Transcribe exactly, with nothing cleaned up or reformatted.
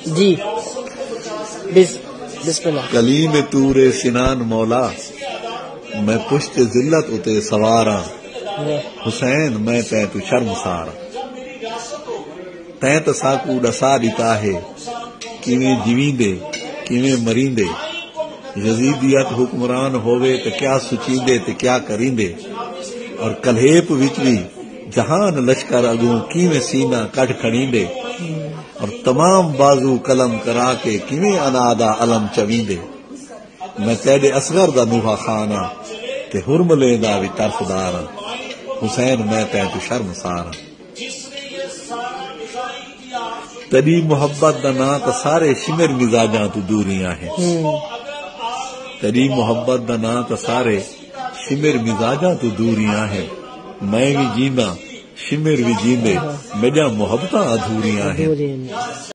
جی بس بسم اللہ. کلیم تور سنان مولا میں پشت ذلت اتے سواراں حسین میں تے تو شرمسار تے تو ساکو ڈسا دیتا ہے کیویں جیویندے کیویں مریندے یزیدیت حکمران ہووے تے کیا سچیندے تے کیا کریندے اور کلہیپ وچ بھی جہان لشکر اگوں کیویں سینہ کٹ کھڑیندے اور تمام بازو قلم کرا کے کیویں انادا علم چویندے میں تیرے اصغر دا نوحہ خانہ تے حرملے دا بھی طرفدار حسین میں تے تو شرمسار تیری محبت دا نا تا سارے شمر مزاجاں تو دوریاں ہیں تیری محبت دا نا تا سارے شمر مزاجاں تو دوریاں ہیں میں بھی جینا شمر بھی جیندے میڈا محبتاں ادھوریاں ہیں.